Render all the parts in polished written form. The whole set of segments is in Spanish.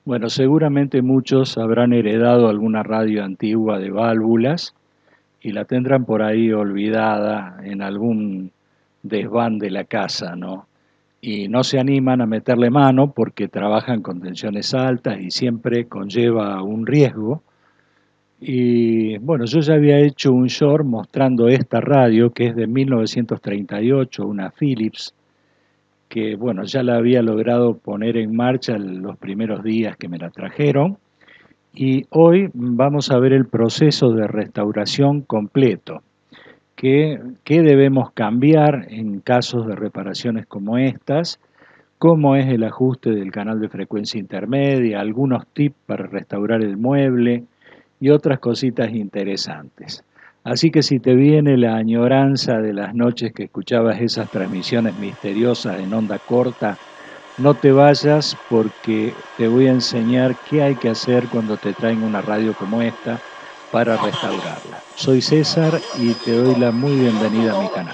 Bueno, seguramente muchos habrán heredado alguna radio antigua de válvulas y la tendrán por ahí olvidada en algún desván de la casa, ¿no? Y no se animan a meterle mano porque trabajan con tensiones altas y siempre conlleva un riesgo. Y bueno, yo ya había hecho un short mostrando esta radio que es de 1938, una Philips, que bueno, ya la había logrado poner en marcha los primeros días que me la trajeron. Y hoy vamos a ver el proceso de restauración completo. ¿Qué debemos cambiar en casos de reparaciones como estas? ¿Cómo es el ajuste del canal de frecuencia intermedia? Algunos tips para restaurar el mueble y otras cositas interesantes. Así que si te viene la añoranza de las noches que escuchabas esas transmisiones misteriosas en onda corta, no te vayas porque te voy a enseñar qué hay que hacer cuando te traen una radio como esta para restaurarla. Soy César y te doy la muy bienvenida a mi canal.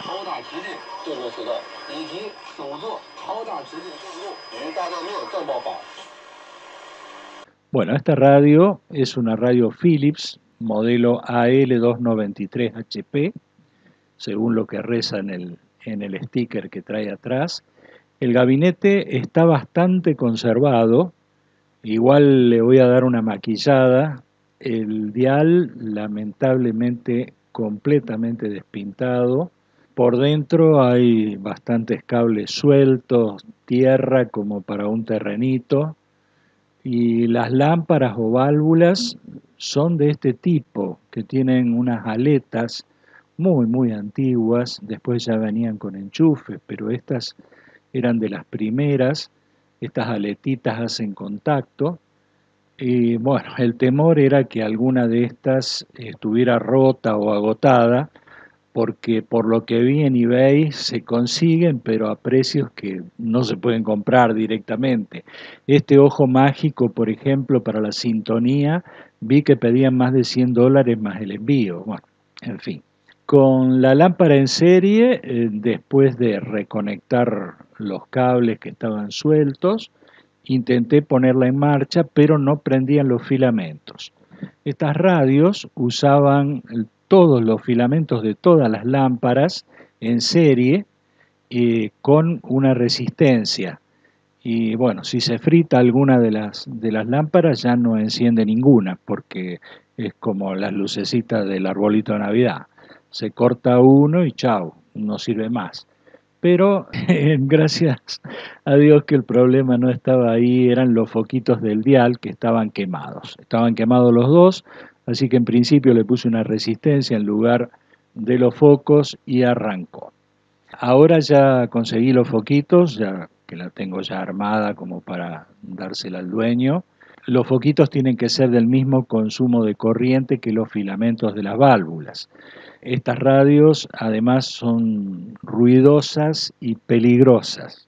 Bueno, esta radio es una radio Philips, modelo AL293HP, según lo que reza en el sticker que trae atrás. El gabinete está bastante conservado, igual le voy a dar una maquillada. El dial, lamentablemente, completamente despintado. Por dentro hay bastantes cables sueltos, tierra como para un terrenito. Y las lámparas o válvulas son de este tipo, que tienen unas aletas muy antiguas. Después ya venían con enchufes, pero estas eran de las primeras. Estas aletitas hacen contacto. Y bueno, el temor era que alguna de estas estuviera rota o agotada, porque por lo que vi en eBay se consiguen, pero a precios que no se pueden comprar directamente. Este ojo mágico, por ejemplo, para la sintonía, vi que pedían más de $100 más el envío. Bueno, en fin. Con la lámpara en serie, después de reconectar los cables que estaban sueltos, intenté ponerla en marcha, pero no prendían los filamentos. Estas radios usaban todos los filamentos de todas las lámparas en serie con una resistencia. Y bueno, si se frita alguna de las lámparas ya no enciende ninguna, porque es como las lucecitas del arbolito de Navidad. Se corta uno y chau, no sirve más. Pero gracias a Dios que el problema no estaba ahí, eran los foquitos del dial que estaban quemados. Estaban quemados los dos, así que en principio le puse una resistencia en lugar de los focos y arrancó. Ahora ya conseguí los foquitos, ya que la tengo ya armada como para dársela al dueño. Los foquitos tienen que ser del mismo consumo de corriente que los filamentos de las válvulas. Estas radios además son ruidosas y peligrosas,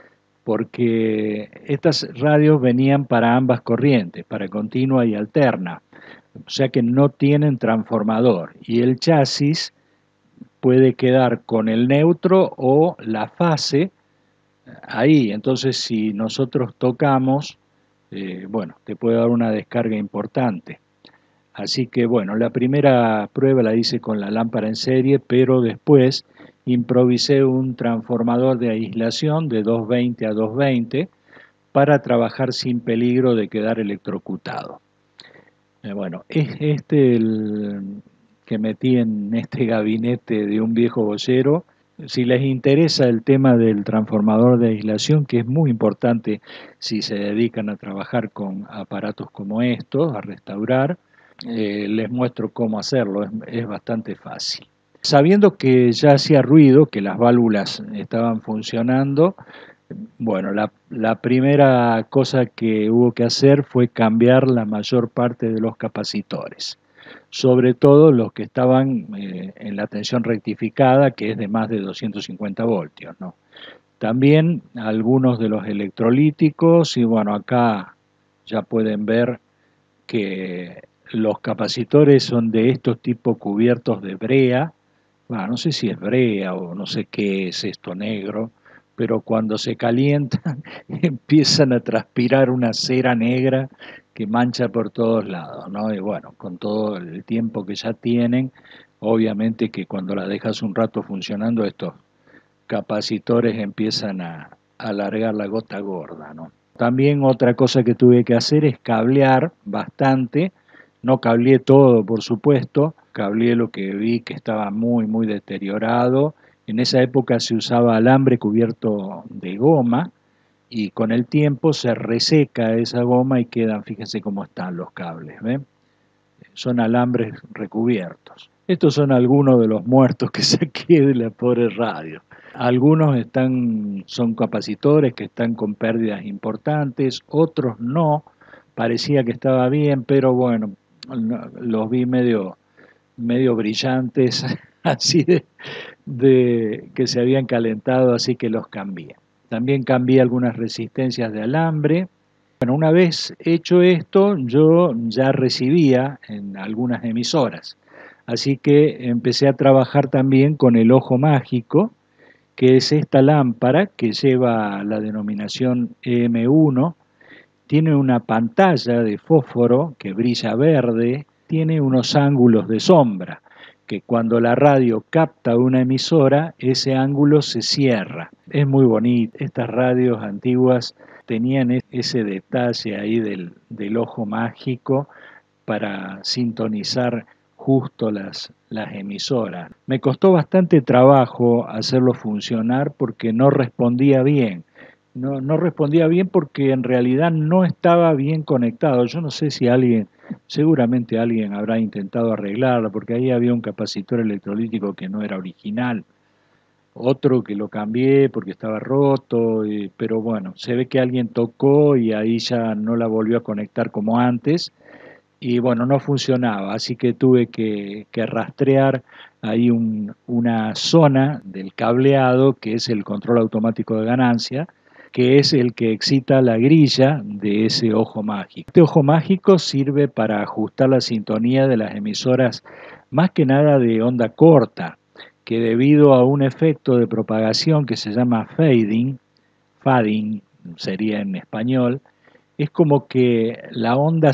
porque estas radios venían para ambas corrientes, para continua y alterna, o sea que no tienen transformador y el chasis puede quedar con el neutro o la fase ahí. Entonces si nosotros tocamos, bueno, te puede dar una descarga importante. Así que bueno, la primera prueba la hice con la lámpara en serie, pero después improvisé un transformador de aislación de 220 a 220 para trabajar sin peligro de quedar electrocutado. Bueno, es este el que metí en este gabinete de un viejo boyero. Si les interesa el tema del transformador de aislación, que es muy importante si se dedican a trabajar con aparatos como estos, a restaurar, les muestro cómo hacerlo, es bastante fácil. Sabiendo que ya hacía ruido, que las válvulas estaban funcionando, bueno, la primera cosa que hubo que hacer fue cambiar la mayor parte de los capacitores, sobre todo los que estaban en la tensión rectificada, que es de más de 250 voltios, ¿no? También algunos de los electrolíticos, y bueno, acá ya pueden ver que los capacitores son de estos tipos cubiertos de brea. Bueno, no sé si es brea o no sé qué es esto negro, pero cuando se calientan empiezan a transpirar una cera negra que mancha por todos lados, ¿no? Y bueno, con todo el tiempo que ya tienen, obviamente que cuando la dejas un rato funcionando, estos capacitores empiezan a alargar la gota gorda, ¿no? También otra cosa que tuve que hacer es cablear bastante, no cableé todo, por supuesto, cableé lo que vi que estaba muy deteriorado. En esa época se usaba alambre cubierto de goma y con el tiempo se reseca esa goma y quedan, fíjense cómo están los cables, ¿ven? Son alambres recubiertos. Estos son algunos de los muertos que saqué de la pobre radio. Algunos son capacitores que están con pérdidas importantes, otros no, parecía que estaba bien, pero bueno, los vi medio brillantes, así de que se habían calentado, así que los cambié. También cambié algunas resistencias de alambre. Bueno, una vez hecho esto, yo ya recibía en algunas emisoras, así que empecé a trabajar también con el ojo mágico, que es esta lámpara que lleva la denominación EM1, tiene una pantalla de fósforo que brilla verde, tiene unos ángulos de sombra, que cuando la radio capta una emisora, ese ángulo se cierra. Es muy bonito. Estas radios antiguas tenían ese detalle ahí del ojo mágico para sintonizar justo las emisoras. Me costó bastante trabajo hacerlo funcionar porque no respondía bien. No respondía bien porque en realidad no estaba bien conectado. Yo no sé si seguramente alguien habrá intentado arreglarlo, porque ahí había un capacitor electrolítico que no era original, otro que lo cambié porque estaba roto, pero bueno, se ve que alguien tocó y ahí ya no la volvió a conectar como antes, y bueno, no funcionaba, así que tuve que rastrear ahí una zona del cableado que es el control automático de ganancia, que es el que excita la grilla de ese ojo mágico. Este ojo mágico sirve para ajustar la sintonía de las emisoras, más que nada de onda corta, que debido a un efecto de propagación que se llama fading sería en español, es como que la onda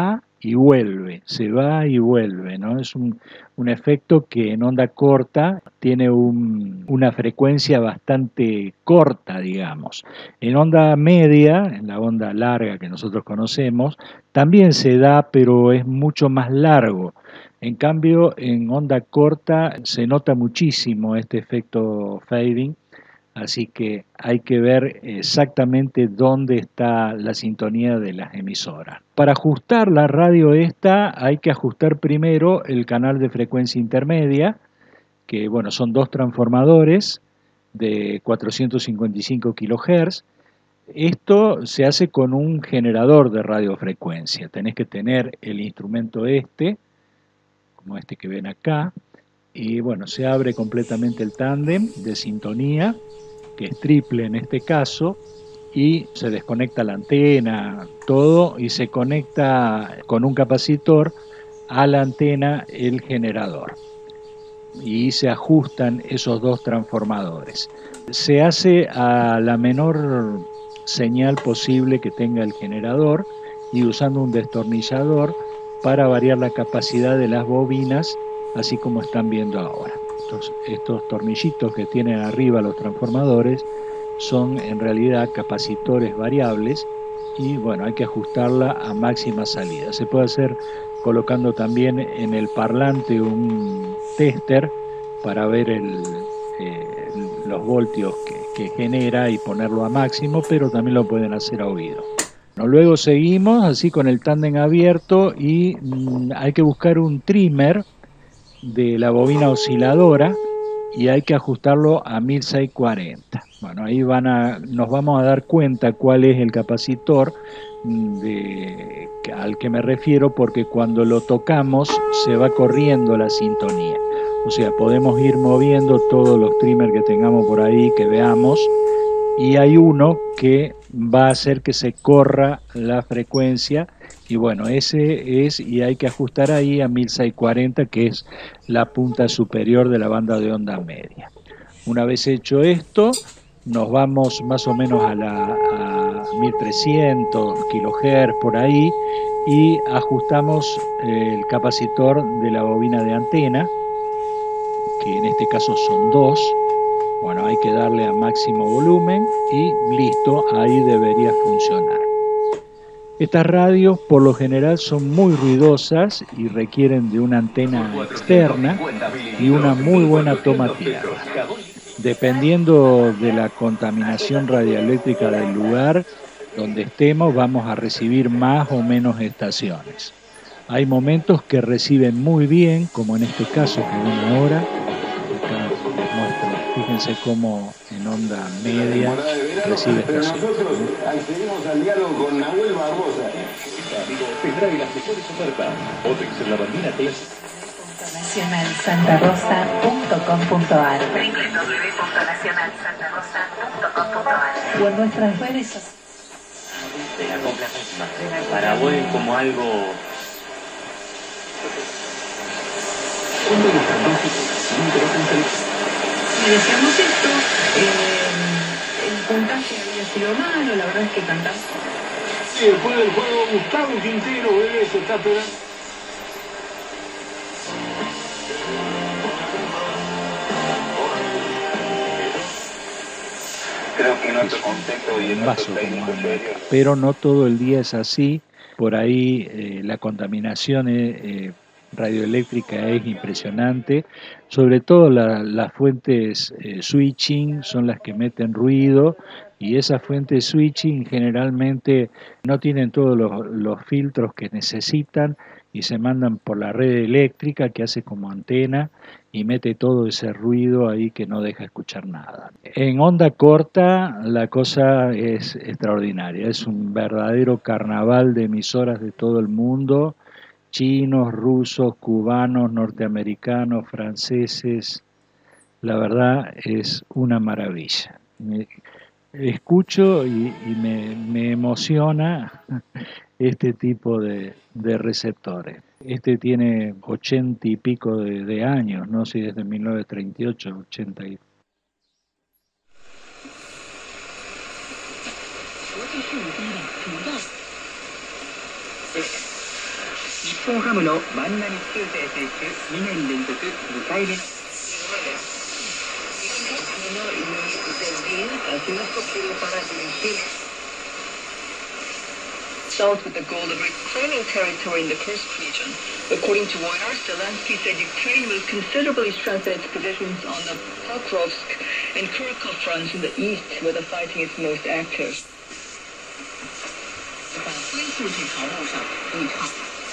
se va y vuelve, ¿no? Es un efecto que en onda corta tiene una frecuencia bastante corta, digamos. En onda media, en la onda larga que nosotros conocemos, también se da, pero es mucho más largo. En cambio, en onda corta se nota muchísimo este efecto fading. Así que hay que ver exactamente dónde está la sintonía de las emisoras. Para ajustar la radio esta hay que ajustar primero el canal de frecuencia intermedia, que bueno, son dos transformadores de 455 kHz. Esto se hace con un generador de radiofrecuencia. Tenés que tener el instrumento como este que ven acá, y bueno, se abre completamente el tándem de sintonía, que es triple en este caso, y se desconecta la antena, todo, y se conecta con un capacitor a la antena el generador. Y se ajustan esos dos transformadores. Se hace a la menor señal posible que tenga el generador y usando un destornillador para variar la capacidad de las bobinas, así como están viendo ahora. Estos tornillitos que tienen arriba los transformadores son en realidad capacitores variables y bueno, hay que ajustarla a máxima salida. Se puede hacer colocando también en el parlante un tester para ver los voltios que genera y ponerlo a máximo, pero también lo pueden hacer a oído. Bueno, luego seguimos así con el tándem abierto y hay que buscar un trimmer de la bobina osciladora y hay que ajustarlo a 1640. Bueno, ahí nos vamos a dar cuenta cuál es el capacitor al que me refiero, porque cuando lo tocamos se va corriendo la sintonía. O sea, podemos ir moviendo todos los trimmers que tengamos por ahí, que veamos, y hay uno que va a hacer que se corra la frecuencia, y bueno, ese es, y hay que ajustar ahí a 1640, que es la punta superior de la banda de onda media. Una vez hecho esto, nos vamos más o menos a 1300 kilohertz por ahí y ajustamos el capacitor de la bobina de antena, que en este caso son dos. Bueno, hay que darle a máximo volumen y listo, ahí debería funcionar. Estas radios por lo general son muy ruidosas y requieren de una antena externa y una muy buena toma tierra. Dependiendo de la contaminación radioeléctrica del lugar donde estemos, vamos a recibir más o menos estaciones. Hay momentos que reciben muy bien, como en este caso que ven ahora. Acá les muestro, fíjense cómo en onda media recibe estaciones. Nosotros accedemos al diálogo con Nahuel Barbosa. Amigo, tendrá las mejores ofertas. Otex en la bandina clásica. nacionalsantarosa.com.ar www.nacionalsantarosa.com.ar o en nuestras redes sociales. Para vos es como algo. Y decíamos esto, el puntaje había sido malo, la verdad es que cantamos. Sí, después del juego, Gustavo Quintero, Vélez está esperando. Creo que en otro contexto y en otro técnico serio. Pero no todo el día es así. Por ahí la contaminación radioeléctrica es impresionante. Sobre todo las fuentes switching son las que meten ruido y esas fuentes switching generalmente no tienen todos los filtros que necesitan y se mandan por la red eléctrica que hace como antena y mete todo ese ruido ahí que no deja escuchar nada. En onda corta la cosa es extraordinaria, es un verdadero carnaval de emisoras de todo el mundo, chinos, rusos, cubanos, norteamericanos, franceses, la verdad es una maravilla. Escucho y me emociona este tipo de receptores. Este tiene 80 y pico de años, no sé si desde 1938, 80 y... 日本ハムの万波中正選手2年連続2回目。South with the goal of reclaiming territory in the Kursk region. According to Reuters, Zelensky said Ukraine will considerably strengthen its positions on the Pokrovsk and Kharkov fronts in the east, where the fighting is most active. 在恢复这条路上对抗。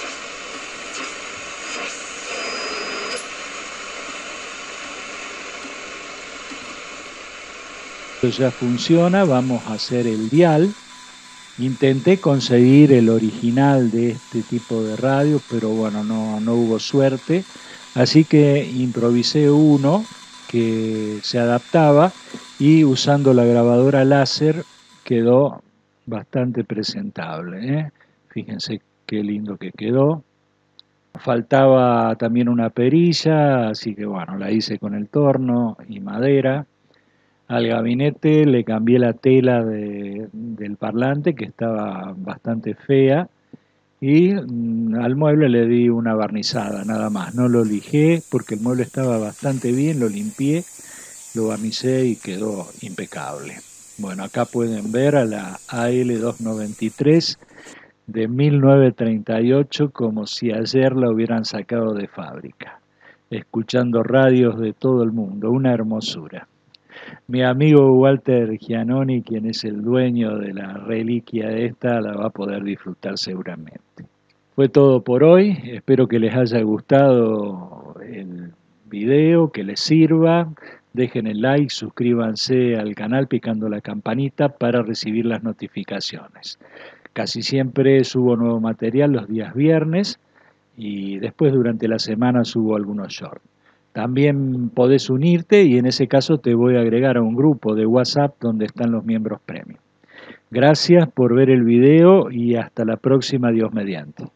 Ya funciona, vamos a hacer el dial. Intenté conseguir el original de este tipo de radio, pero bueno, no hubo suerte. Así que improvisé uno que se adaptaba y usando la grabadora láser quedó bastante presentable, ¿eh? Fíjense qué lindo que quedó. Faltaba también una perilla, así que bueno, la hice con el torno y madera. Al gabinete le cambié la tela del parlante, que estaba bastante fea, y al mueble le di una barnizada, nada más. No lo lijé porque el mueble estaba bastante bien, lo limpié, lo barnicé y quedó impecable. Bueno, acá pueden ver a la AL293 de 1938 como si ayer la hubieran sacado de fábrica, escuchando radios de todo el mundo, una hermosura. Mi amigo Walter Giannoni, quien es el dueño de la reliquia esta, la va a poder disfrutar seguramente. Fue todo por hoy, espero que les haya gustado el video, que les sirva. Dejen el like, suscríbanse al canal picando la campanita para recibir las notificaciones. Casi siempre subo nuevo material los días viernes y después durante la semana subo algunos shorts. También podés unirte y en ese caso te voy a agregar a un grupo de WhatsApp donde están los miembros premium. Gracias por ver el video y hasta la próxima, Dios mediante.